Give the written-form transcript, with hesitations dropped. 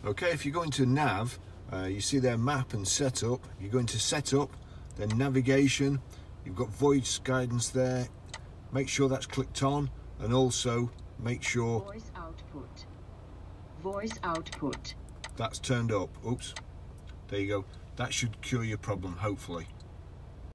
Okay, if you go into Nav, you see their map and setup. You go into setup, then navigation. You've got voice guidance there. Make sure that's clicked on, and also make sure voice output. Voice output. that's turned up. Oops. There you go. That should cure your problem, hopefully.